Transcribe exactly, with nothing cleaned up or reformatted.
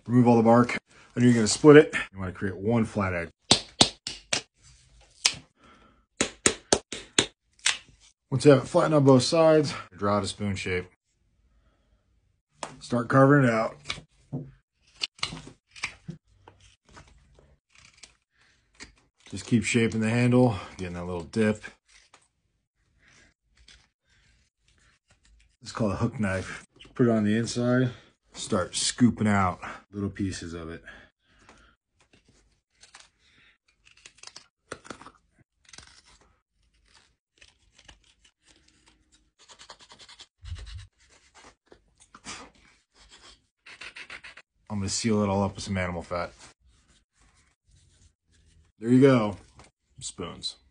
Remove all the bark. And you're going to split it. You want to create one flat edge. Once you have it flattened on both sides, draw out a spoon shape. Start carving it out. Just keep shaping the handle, getting that little dip. It's called a hook knife. Just put it on the inside. Start scooping out little pieces of it. I'm going to seal it all up with some animal fat. There you go, spoons.